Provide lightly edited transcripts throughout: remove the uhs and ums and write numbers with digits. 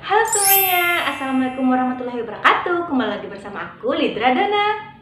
Halo semuanya, Assalamualaikum warahmatullahi wabarakatuh. Kembali lagi bersama aku, Lidra Dana.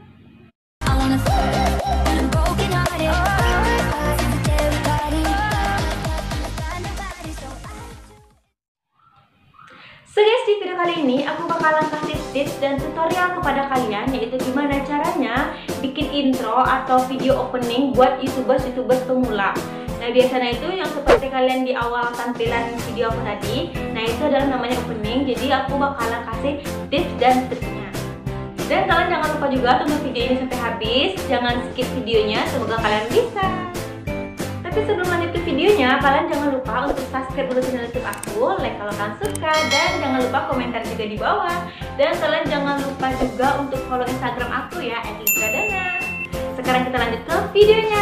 So guys, di video kali ini aku bakalan kasih tips dan tutorial kepada kalian, yaitu gimana caranya bikin intro atau video opening buat youtubers pemula. Nah, biasanya itu yang seperti kalian di awal tampilan video aku tadi, nah itu adalah namanya opening. Jadi aku bakalan kasih tips dan triknya. Dan kalian jangan lupa juga tonton video ini sampai habis, jangan skip videonya, semoga kalian bisa. Tapi sebelum lanjut ke videonya, kalian jangan lupa untuk subscribe dulu channel YouTube aku, like kalau kalian suka, dan jangan lupa komentar juga di bawah. Dan kalian jangan lupa juga untuk follow Instagram aku ya, @lidradana. Sekarang kita lanjut ke videonya.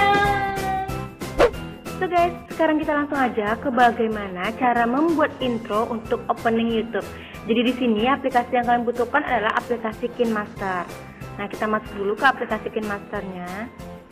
So guys, sekarang kita langsung aja ke bagaimana cara membuat intro untuk opening YouTube. Jadi di sini aplikasi yang kalian butuhkan adalah aplikasi KineMaster. Nah, kita masuk dulu ke aplikasi KineMasternya.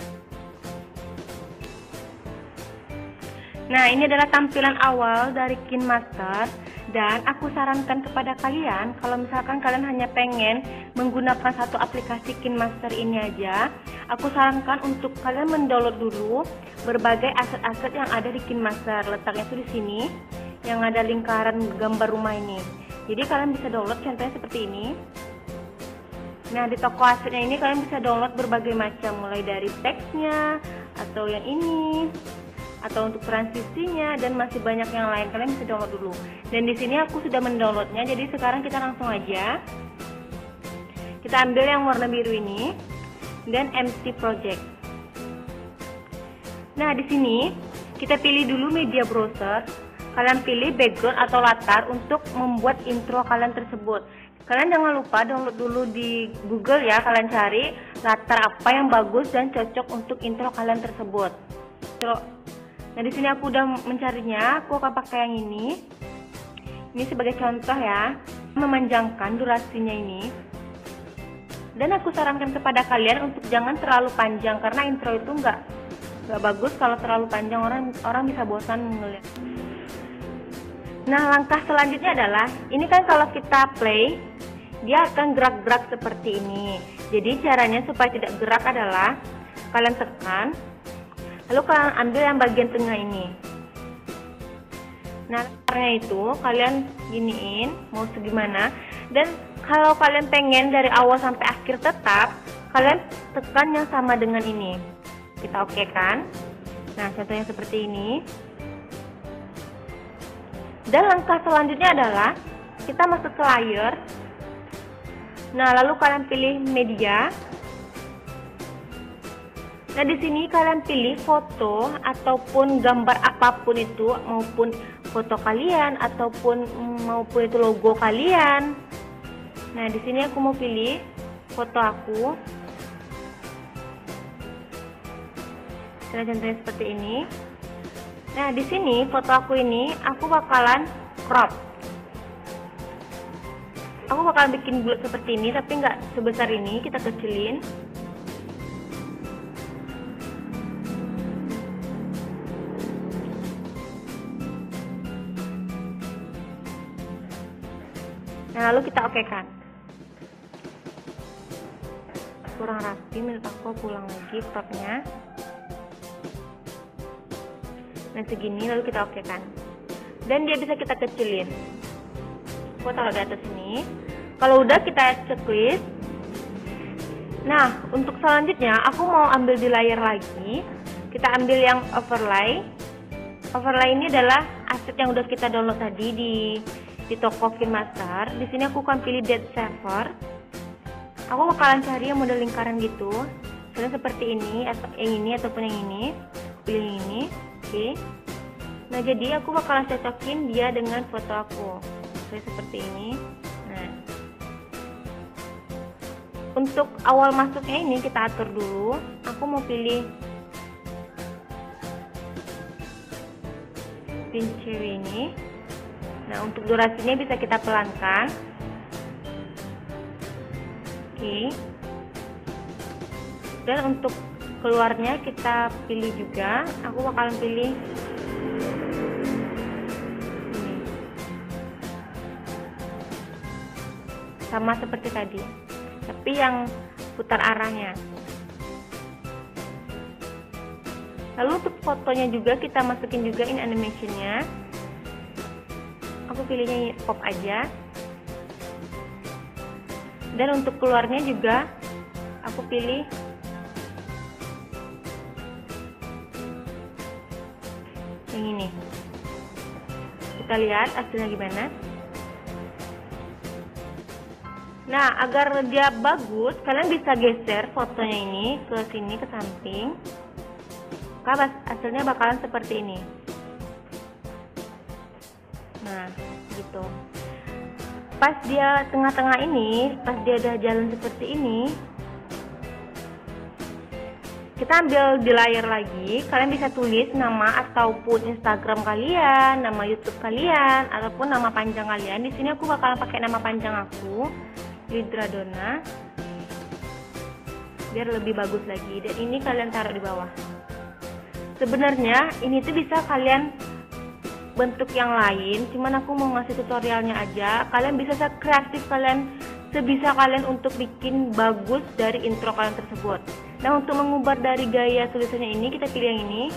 Nah, ini adalah tampilan awal dari KineMaster, dan aku sarankan kepada kalian kalau misalkan kalian hanya pengen menggunakan satu aplikasi KineMaster ini aja, aku sarankan untuk kalian mendownload dulu berbagai aset-aset yang ada di KineMaster. Letaknya tuh di sini yang ada lingkaran gambar rumah ini. Jadi kalian bisa download contohnya seperti ini. Nah, di toko asetnya ini kalian bisa download berbagai macam, mulai dari teksnya atau yang ini, atau untuk transisinya, dan masih banyak yang lain. Kalian bisa download dulu. Dan di sini aku sudah mendownloadnya. Jadi sekarang kita langsung aja. Kita ambil yang warna biru ini dan MC Project. Nah, di sini kita pilih dulu media browser. Kalian pilih background atau latar untuk membuat intro kalian tersebut. Kalian jangan lupa download dulu di Google ya. Kalian cari latar apa yang bagus dan cocok untuk intro kalian tersebut. Nah, di sini aku udah mencarinya. Aku akan pakai yang ini. Ini sebagai contoh ya, memanjangkan durasinya ini. Dan aku sarankan kepada kalian untuk jangan terlalu panjang, karena intro itu nggak bagus kalau terlalu panjang, orang bisa bosan melihat. Nah, langkah selanjutnya adalah, ini kan kalau kita play, dia akan gerak-gerak seperti ini. Jadi caranya supaya tidak gerak adalah kalian tekan, lalu kalian ambil yang bagian tengah ini. Nah, caranya itu kalian giniin mau segimana. Dan kalau kalian pengen dari awal sampai akhir tetap, kalian tekan yang sama dengan ini. Kita oke kan? Nah, contohnya seperti ini. Dan langkah selanjutnya adalah kita masuk ke layar. Nah, lalu kalian pilih media. Nah, di sini kalian pilih foto ataupun gambar apapun itu, maupun foto kalian ataupun itu logo kalian. Nah, di sini aku mau pilih foto aku. Contohnya seperti ini. Nah, di sini foto aku ini aku bakalan crop. Aku bakalan bikin bulat seperti ini, tapi nggak sebesar ini. Kita kecilin. Nah, lalu kita okekan. Kurang rapi menurut aku, pulang lagi cropnya. Nah, segini, lalu kita okekan. Dan dia bisa kita kecilin. Aku taruh di atas sini. Kalau udah, kita checklist. Nah, untuk selanjutnya aku mau ambil di layar lagi. Kita ambil yang overlay. Overlay ini adalah aset yang udah kita download tadi di toko KineMaster. Di sini aku akan pilih Dead Saver. Aku bakalan cari yang model lingkaran gitu. Misalnya seperti ini, atau yang ini ataupun yang ini. Pilih yang ini. Oke. Nah, jadi aku bakalan cocokin dia dengan foto aku. Seperti ini. Nah, untuk awal masuknya ini kita atur dulu. Aku mau pilih pin cewek ini. Nah, untuk durasinya bisa kita pelankan. Oke. Dan untuk keluarnya kita pilih juga. Aku bakalan pilih ini. sama seperti tadi, tapi yang putar arahnya. Lalu untuk fotonya juga kita masukin juga in animation-nya. Aku pilihnya pop aja. Dan untuk keluarnya juga aku pilih yang ini. Kita lihat hasilnya gimana. Nah, agar dia bagus, kalian bisa geser fotonya ini ke sini, ke samping. Hasilnya bakalan seperti ini. Nah, gitu. Pas dia tengah-tengah ini, pas dia udah jalan seperti ini, kita ambil di layar lagi. Kalian bisa tulis nama ataupun Instagram kalian, nama YouTube kalian, ataupun nama panjang kalian. Di sini aku bakalan pakai nama panjang aku, Lidra Donna, biar lebih bagus lagi. Dan ini kalian taruh di bawah. Sebenarnya ini tuh bisa kalian bentuk yang lain, cuman aku mau ngasih tutorialnya aja. Kalian bisa sekreatif kalian, sebisa kalian untuk bikin bagus dari intro kalian tersebut. Nah, untuk mengubah dari gaya tulisannya ini, kita pilih yang ini.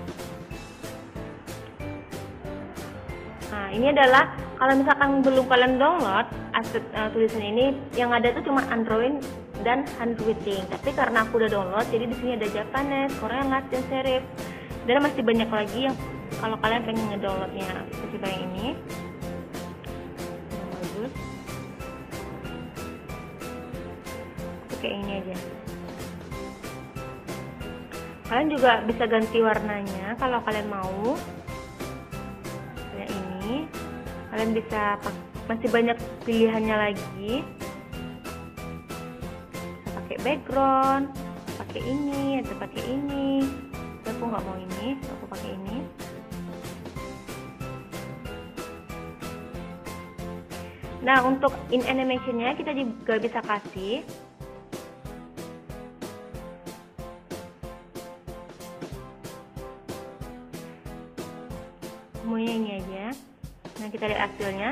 Nah, ini adalah kalau misalkan belum kalian download aset tulisan ini, yang ada tuh cuma Android dan handwriting. Tapi karena aku udah download, jadi di sini ada Japanese, Korea, dan serif. Dan masih banyak lagi yang kalau kalian pengen ngedownloadnya seperti yang ini. Bagus. Oke, ini aja. Kalian juga bisa ganti warnanya kalau kalian mau. Kayak ini. Kalian bisa masih banyak pilihannya lagi. Bisa pakai background, pakai ini atau pakai ini. Aku nggak mau ini, aku pakai ini. Nah, untuk in animation-nya kita juga bisa kasih semuanya ini aja. Nah, kita lihat hasilnya.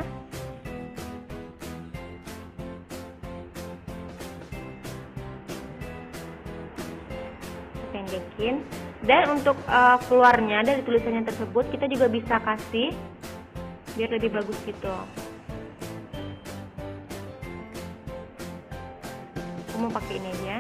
Pendekin. Dan untuk keluarnya dari tulisannya tersebut kita juga bisa kasih biar lebih bagus gitu. Aku mau pakai ini aja.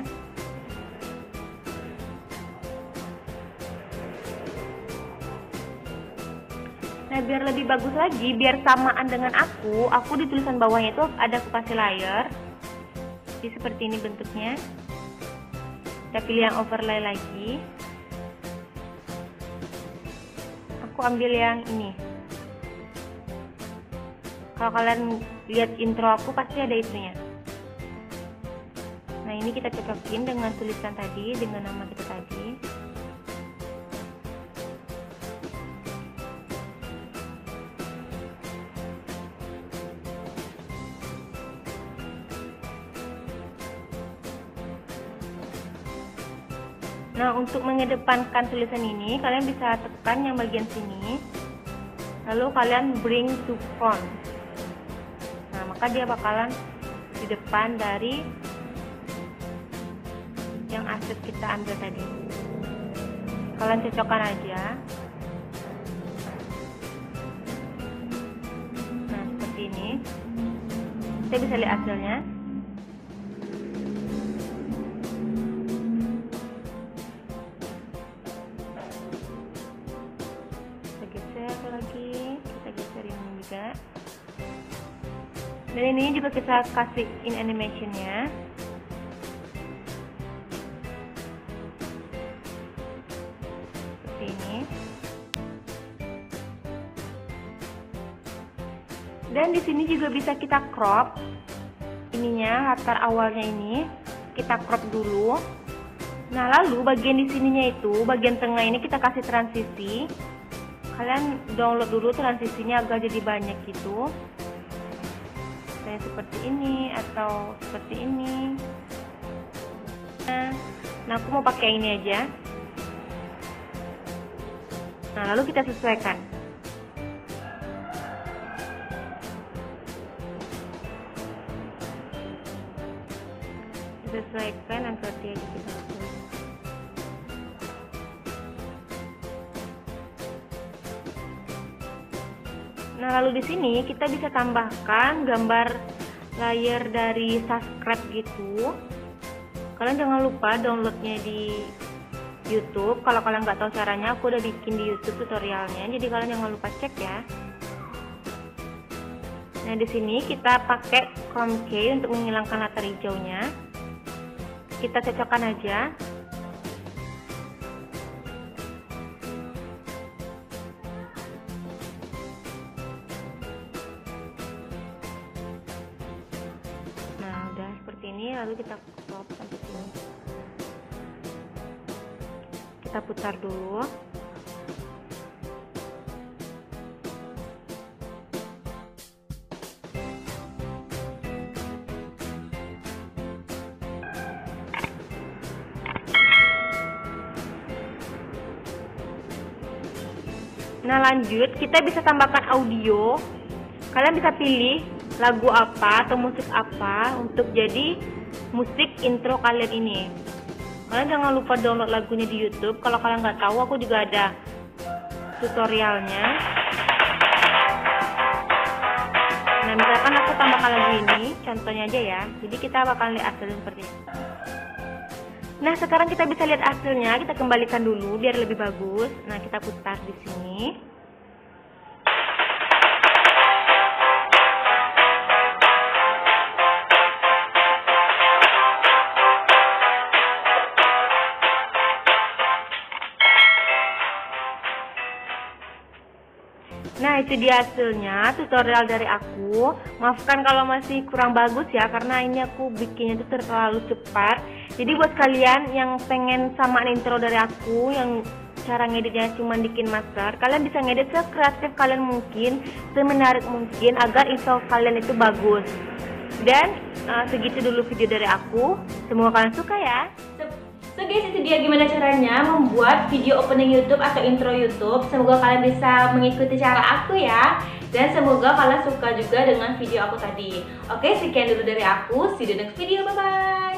Nah, biar lebih bagus lagi, biar samaan dengan aku di tulisan bawahnya itu ada aku kasih layer. Jadi seperti ini bentuknya. Kita pilih yang overlay lagi. Aku ambil yang ini. Kalau kalian lihat intro aku pasti ada itunya. Nah, ini kita cocokin dengan tulisan tadi, dengan nama kita tadi. Nah, untuk mengedepankan tulisan ini, kalian bisa tekan yang bagian sini, lalu kalian bring to front. Nah, maka dia bakalan di depan dari yang aset kita ambil tadi. Kalian cocokkan aja. Nah, seperti ini. Kita bisa lihat hasilnya. Kita geser ini juga. Dan ini juga kita kasih in animation-nya. Seperti ini. Dan di sini juga bisa kita crop ininya, latar awalnya ini kita crop dulu. Nah, lalu bagian di sininya itu, bagian tengah ini kita kasih transisi. Kalian download dulu transisinya agar jadi banyak gitu. Kayak seperti ini atau seperti ini. Nah, aku mau pakai ini aja. Nah, lalu kita sesuaikan. sesuaikan nanti aja kita atur. Nah, lalu di sini kita bisa tambahkan gambar layar dari subscribe gitu. Kalian jangan lupa downloadnya di YouTube. Kalau kalian nggak tahu caranya, aku udah bikin di YouTube tutorialnya. Jadi kalian jangan lupa cek ya. Nah, di sini kita pakai Chrome key untuk menghilangkan latar hijaunya. Kita cocokkan aja. Nah, udah seperti ini, lalu kita crop sampai sini. Kita putar dulu. Nah, lanjut kita bisa tambahkan audio. Kalian bisa pilih lagu apa atau musik apa untuk jadi musik intro kalian ini. Kalian jangan lupa download lagunya di YouTube. Kalau kalian nggak tahu, aku juga ada tutorialnya. Nah, misalkan aku tambahkan lagu ini, contohnya aja ya. Jadi kita bakalan lihat hasilnya seperti ini. Nah, sekarang kita bisa lihat hasilnya. Kita kembalikan dulu biar lebih bagus. Nah, kita putar di sini. Nah, itu dia hasilnya tutorial dari aku. Maafkan kalau masih kurang bagus ya, karena ini aku bikinnya itu terlalu cepat. Jadi buat kalian yang pengen samaan intro dari aku, yang cara ngeditnya cuma bikin master, kalian bisa ngedit sekreatif kalian mungkin, semenarik mungkin agar intro kalian itu bagus. Dan segitu dulu video dari aku. Semoga kalian suka ya. So guys, itu dia gimana caranya membuat video opening YouTube atau intro YouTube. Semoga kalian bisa mengikuti cara aku ya. Dan semoga kalian suka juga dengan video aku tadi. Oke, sekian dulu dari aku. See you di next video. Bye-bye.